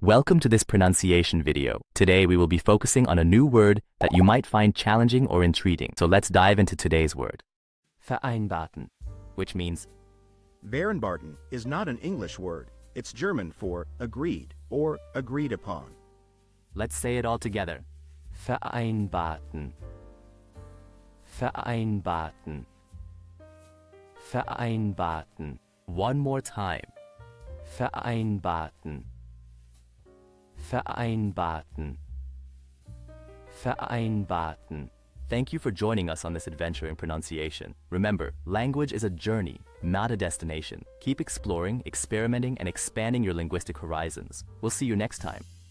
Welcome to this pronunciation video. Today we will be focusing on a new word that you might find challenging or intriguing. So let's dive into today's word. Vereinbarten, which means Vereinbarten is not an English word. It's German for agreed or agreed upon. let's say it all together. Vereinbarten. Vereinbarten. Vereinbarten. One more time. Vereinbarten. Vereinbarten. Vereinbarten. Thank you for joining us on this adventure in pronunciation. Remember, language is a journey, not a destination. Keep exploring, experimenting, and expanding your linguistic horizons. We'll see you next time.